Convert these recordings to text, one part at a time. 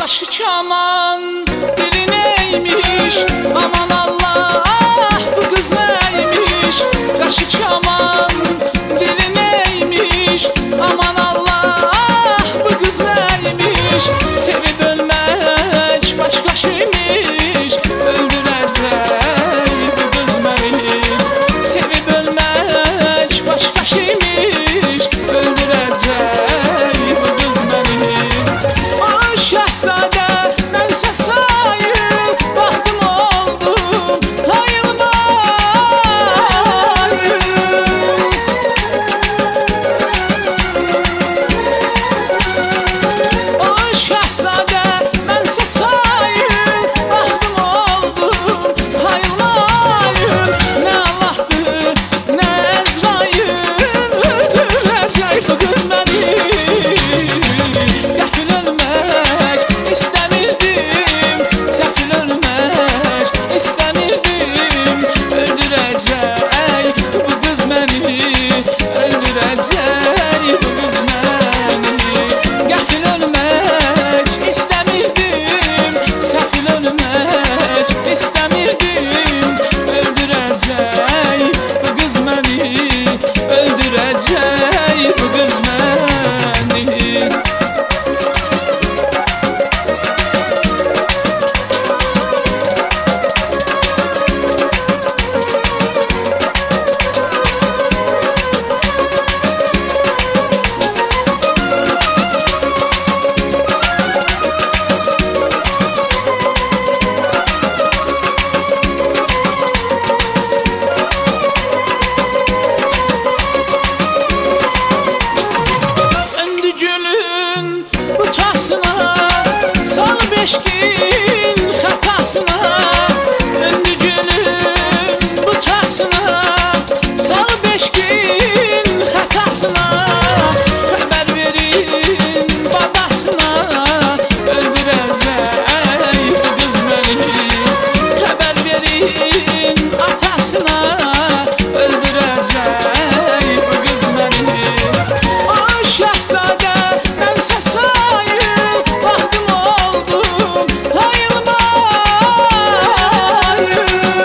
Qaşı kaman, dili neymiş, aman Allah, bu qız neymiş. Qaşı kaman, dili neymiş, aman Allah, bu qız neymiş. Sevib ölmək başqa şeymiş, öldürəcək bu qız məni. Sevib ölmək başqa şeymiş, öldürəcək bu qız məni. O şəhzadə mənsə sayır, vaxtım oldum ayılmayım. O şəhzadə mənsə sayır, vaxtım oldum ayılmayım. Nə Allahdır, nə Əzrail, öldürəcək bu qız məni. Qəfil ölmək istəmirdim, səfil ölmək istəmirdim. Öldürəcək bu qız məni, öldürəcək bu qız məni. Qəfil ölmək istəmirdim, səfil ölmək istəmirdim. Öldürəcək bu qız məni, öldürəcək bu qız məni. Öndü gülün butasına, sal beşkin xətasına. Öndü gülün butasına, sal beşkin xətasına. Xəbər verin babasına, öldürəcək bu qız məni. Xəbər verin atasına, öldürəcək bu qız məni. O şəhzadə mənsə sayır, vaxtım oldum ayılmayım.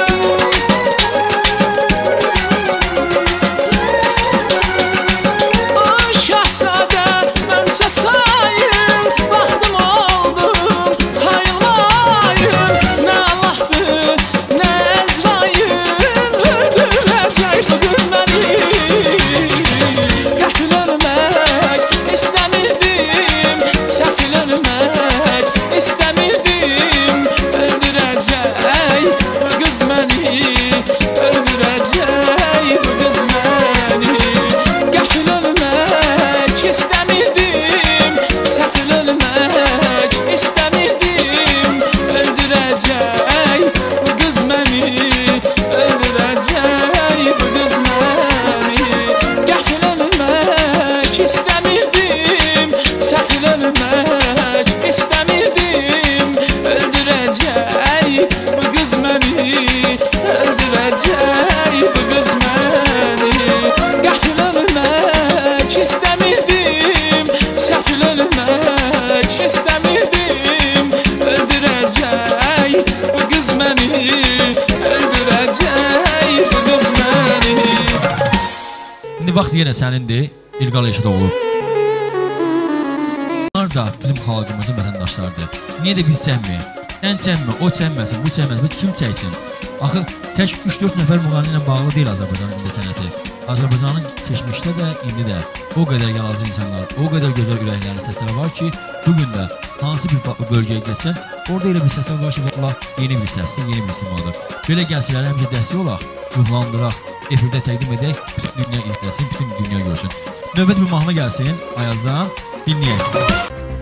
O şəhzadə mənsə sayır, vaxtım oldum ayılmayım. Nə Allahdır, nə Əzrail, öldürəcək bu qız məni. Qəfil ölmək istəmirdim, səfil ölmək istəmirdim. Öldürəcək bu qız məni, öldürəcək bu qız məni. Qəfil ölmək istəmirdim, səfil ölmək istəmirdim. Öldürəcək bu qız məni, öldürəcək bu qız məni. Qəfil ölmək istəmirdim, səfil ölmək istəmirdim. Öldürəcək bu qız məni, öldürəcək bu qız məni. Qəfil ölmək istəmirdim, səfil ölmək istəmirdim. Öldürəcək bu qız məni, öldürəcək bu qız məni. İndi vaxt yenə sənindir, İlqar Eşidoğlu. Bunlar da bizim xalqımızın vətəndaşlarıdır. Niyə də biz çəkməyək? Sən çəkmə, o çəkməsin, bu çəkməsin, heç kim çəksin? Axı tək 3-4 nəfər müğənni ilə bağlı deyil Azərbaycanın indi sənəti. Azərbaycanın keçmişdə də, indi də o qədər yalancı insanlar, o qədər gözəl ürəklərin səsləri var ki, bugün də hansı bir bölgəyə geçsən, orada elə bir səslər var ki, Allah yeni bir səsdir, yeni bir simadır. Belə gənclərə həmişə dəstək olaq, ruhlandıraq, efirdə təqdim edək, bütün dünya izləsin, bütün dünya görsün. Növbət bir mahnı gəlsin Ayazdan, dinləyək.